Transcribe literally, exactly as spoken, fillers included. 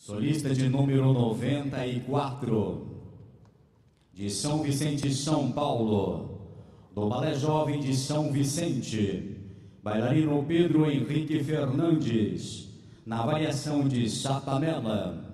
Solista de número noventa e quatro, de São Vicente, São Paulo, do Balé Jovem de São Vicente, bailarino Pedro Henrique Fernandes, na variação de Satamela.